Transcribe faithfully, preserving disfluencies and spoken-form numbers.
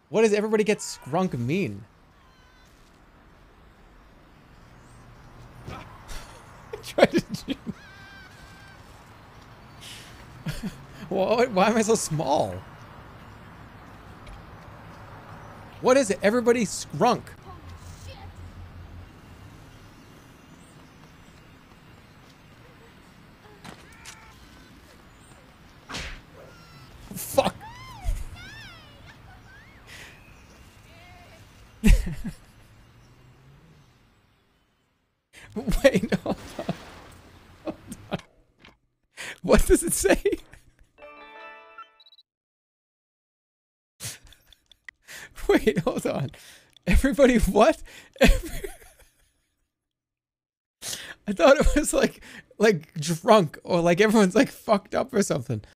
What does everybody get Skrunk mean? Try to do... Why, why am I so small? What is it? Everybody Skrunk. Fuck. Wait, hold on. Hold on. What does it say? Wait, hold on. Everybody what? Every I thought it was like like drunk or like everyone's like fucked up or something.